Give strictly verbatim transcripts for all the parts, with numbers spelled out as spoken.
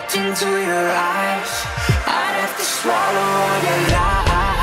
looked into your eyes, I'd have to swallow all your lies.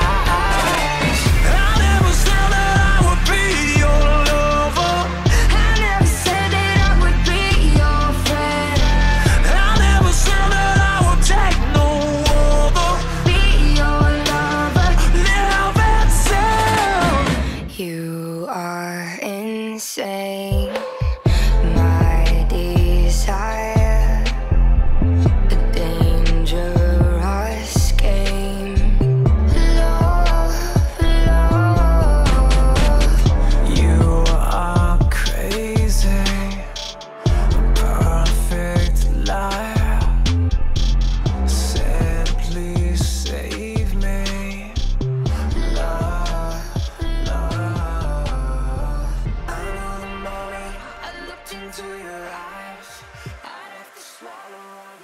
I never said that I would be your lover. I never said that I would be your friend. I never said that I would take no other. Be your lover. Never said. You are insane. My desire, a dangerous game. Love, love. You are crazy, a perfect liar. Said please save me. Love, love. I know the moment I looked into your eyes, I'd have to swallow all